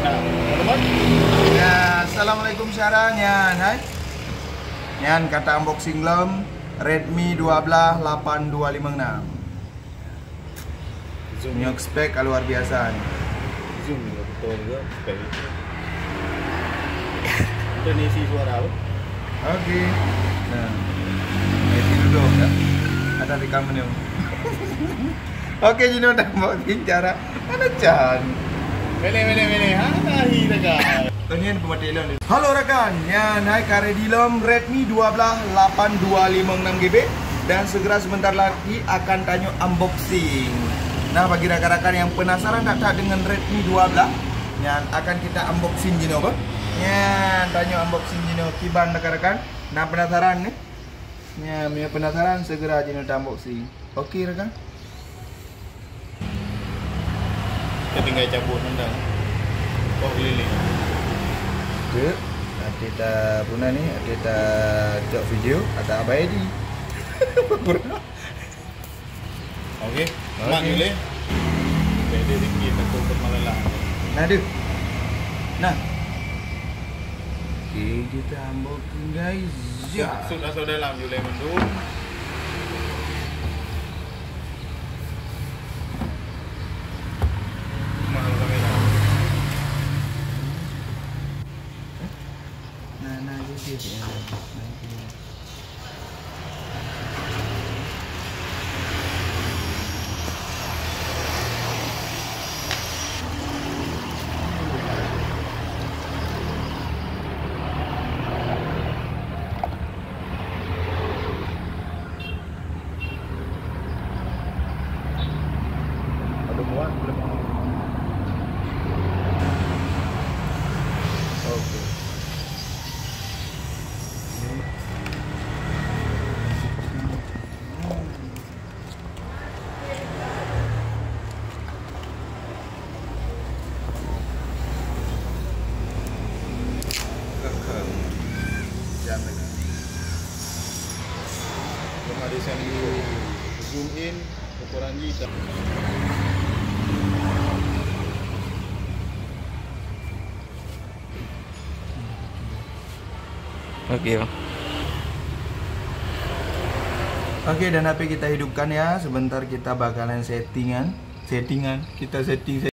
teman-teman. Ya, assalamualaikum Syara. Nyan kata unboxing lem Redmi 12 8256. Zoom Nyok spek luar biasa nih. Zoom juga betul juga spek. Itu isi suara apa? Oke. Nah, ini dulu ya. Ada rekaman yang. Oke, jadi udah unboxing cara mana Chan. Mele. Hai rekan. Ini pematilan. Halo rekan, naik kare dilem Redmi 12 8256 GB dan segera sebentar lagi akan tanya unboxing. Nah, bagi rekan-rekan yang penasaran tak dengan Redmi 12, yang akan kita unboxing gini apa? Tanya unboxing gini kiban rekan-rekan. Nah, penasaran nih? Punya penasaran segera gini unboxing. Oke rekan. Kita tinggal cabut nendang. Oh keliling. Oke, nanti kita punya nih, kita cek video atau apa ini? Oke, mak boleh. Beda dikit takut bermalalah. Nah, oke kita unboxing guys. Ya. Sudah dalam boleh mendu. Mahal kamera. Nah gitu ya. Ada muat belum? Oke. Cuma desain dulu. Zoom in ukuran kita. Oke bang. Oke, dan HP kita hidupkan ya. Sebentar kita bakalan setting. Kita setting.